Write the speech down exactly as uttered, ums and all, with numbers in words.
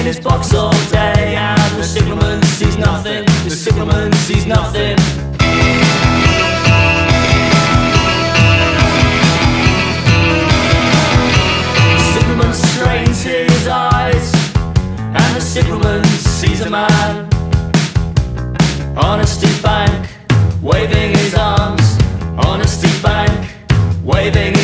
in his box all day, and the signalman sees nothing. The signalman sees nothing. The signalman strains his eyes, and the signalman sees a man on a steep bank, waving his arms. On a steep bank, waving